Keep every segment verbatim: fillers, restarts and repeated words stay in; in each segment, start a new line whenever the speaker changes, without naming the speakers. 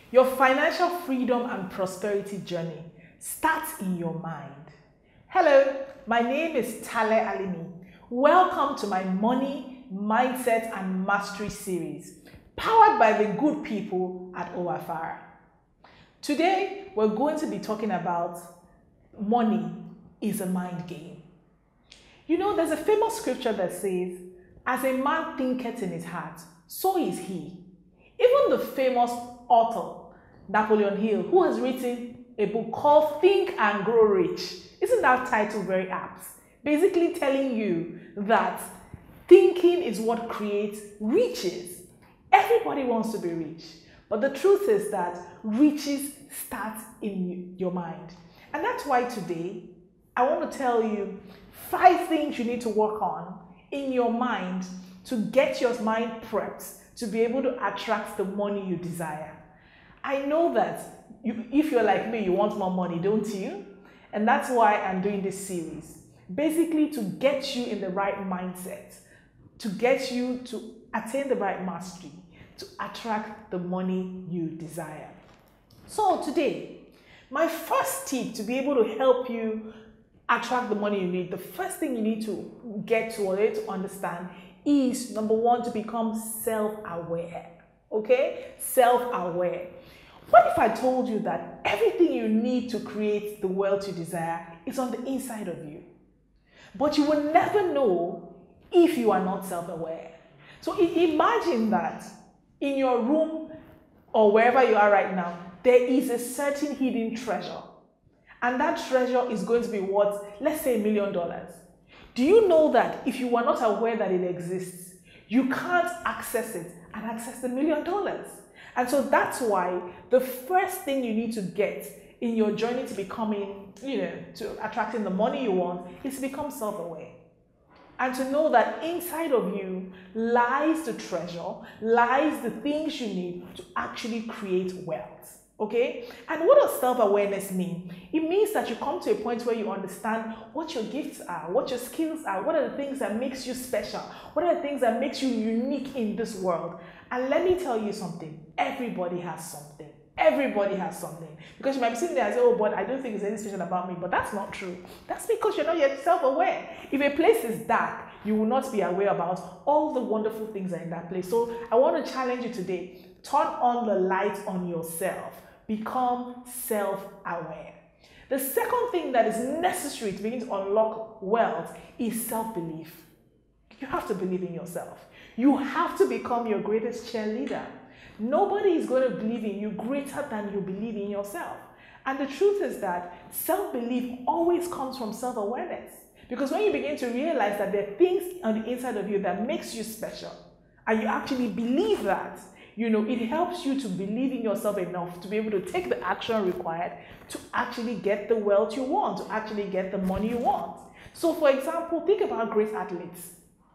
Your financial freedom and prosperity journey starts in your mind. Hello, my name is Tale Alimi. Welcome to my Money, Mindset and Mastery series, powered by the good people at O F R. Today, we're going to be talking about money is a mind game. You know, there's a famous scripture that says, as a man thinketh in his heart, so is he. Even the famous author, Napoleon Hill, who has written a book called Think and Grow Rich. Isn't that title very apt? Basically telling you that thinking is what creates riches. Everybody wants to be rich. But the truth is that riches start in your mind. And that's why today, I want to tell you five things you need to work on in your mind to get your mind prepped to be able to attract the money you desire. I know that you, if you're like me, you want more money, don't you? And that's why I'm doing this series. Basically to get you in the right mindset, to get you to attain the right mastery, to attract the money you desire. So today, my first tip to be able to help you attract the money you need, the first thing you need to get to or to understand is, number one, to become self-aware. Okay? Self-aware. What if I told you that everything you need to create the wealth you desire is on the inside of you? But you will never know if you are not self-aware. So imagine that in your room or wherever you are right now, there is a certain hidden treasure. And that treasure is going to be worth, let's say, a million dollars. Do you know that if you are not aware that it exists, you can't access it and access the million dollars? And so that's why the first thing you need to get in your journey to becoming, you know, to attracting the money you want is to become self-aware. And to know that inside of you lies the treasure, lies the things you need to actually create wealth. Okay? And what does self-awareness mean? It means that you come to a point where you understand what your gifts are, what your skills are, what are the things that makes you special, what are the things that makes you unique in this world. And let me tell you something, everybody has something. Everybody has something. Because you might be sitting there and say, oh, but I don't think there's anything special about me. But that's not true. That's because you're not yet self-aware. If a place is dark, you will not be aware about all the wonderful things that are in that place. So I want to challenge you today. Turn on the light on yourself. Become self-aware. The second thing that is necessary to begin to unlock wealth is self-belief. You have to believe in yourself. You have to become your greatest cheerleader. Nobody is going to believe in you greater than you believe in yourself. And the truth is that self-belief always comes from self-awareness. Because when you begin to realize that there are things on the inside of you that makes you special, and you actually believe that, you know, it helps you to believe in yourself enough to be able to take the action required to actually get the wealth you want, to actually get the money you want. So for example, think about great athletes.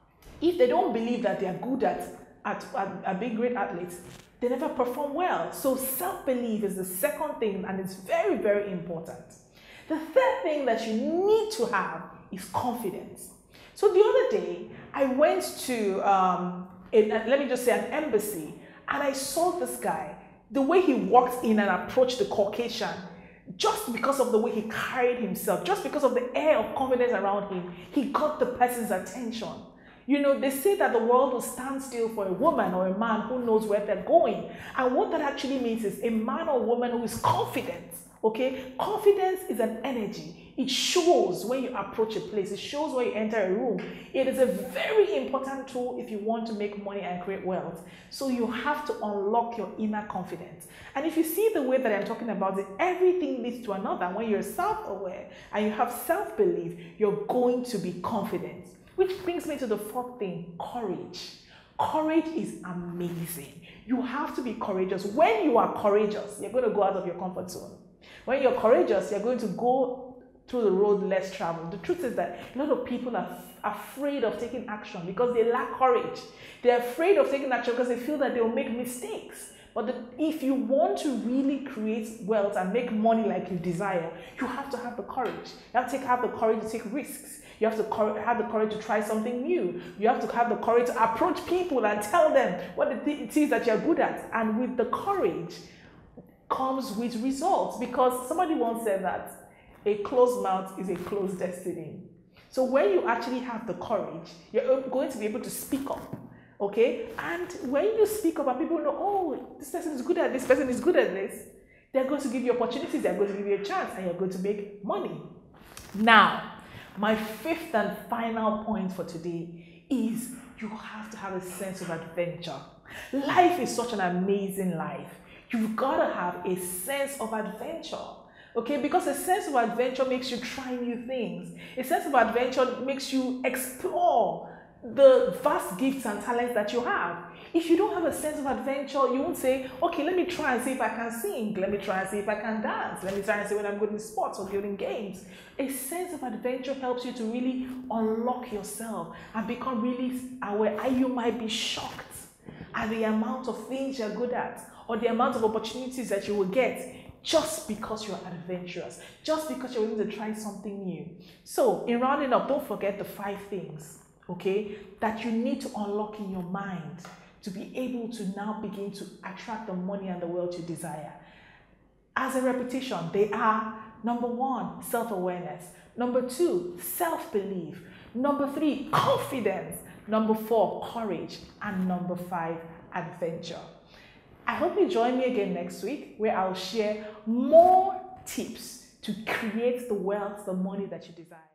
If they don't believe that they are good at, at, at, at being great athletes, they never perform well. So self-belief is the second thing, and it's very, very important. The third thing that you need to have is confidence. So the other day, I went to, um, a, let me just say, an embassy, and I saw this guy, the way he walked in and approached the Caucasian, just because of the way he carried himself, just because of the air of confidence around him, he got the person's attention. You know, they say that the world will stand still for a woman or a man who knows where they're going. And what that actually means is a man or woman who is confident. Okay? Confidence is an energy. It shows when you approach a place. It shows when you enter a room. It is a very important tool if you want to make money and create wealth. So you have to unlock your inner confidence. And if you see the way that I'm talking about it, everything leads to another. When you're self-aware and you have self-belief, you're going to be confident. Which brings me to the fourth thing, courage. Courage is amazing. You have to be courageous. When you are courageous, you're going to go out of your comfort zone. When you're courageous, you're going to go through the road less traveled. The truth is that a lot of people are afraid of taking action because they lack courage. They're afraid of taking action because they feel that they'll make mistakes. But the, if you want to really create wealth and make money like you desire, you have to have the courage. You have to take, have the courage to take risks. You have to have the courage to try something new. You have to have the courage to approach people and tell them what it is that you're good at. And with the courage, comes with results, because somebody once said that a closed mouth is a closed destiny. So when you actually have the courage, you're going to be able to speak up, okay? And when you speak up and people know, oh, this person is good at this, person is good at this, they're going to give you opportunities, they're going to give you a chance, and you're going to make money. Now, my fifth and final point for today is you have to have a sense of adventure. Life is such an amazing life. You've got to have a sense of adventure. Okay, because a sense of adventure makes you try new things. A sense of adventure makes you explore the vast gifts and talents that you have. If you don't have a sense of adventure, you won't say, okay, let me try and see if I can sing. Let me try and see if I can dance. Let me try and see when I'm good in sports or good in games. A sense of adventure helps you to really unlock yourself and become really aware. And you might be shocked at the amount of things you're good at or the amount of opportunities that you will get, just because you're adventurous, just because you're willing to try something new. So, in rounding up, don't forget the five things, okay, that you need to unlock in your mind to be able to now begin to attract the money and the wealth you desire. As a repetition, they are: number one, self-awareness; number two, self-belief; number three, confidence; number four, courage; and number five, adventure. I hope you join me again next week, where I'll share more tips to create the wealth, the money that you desire.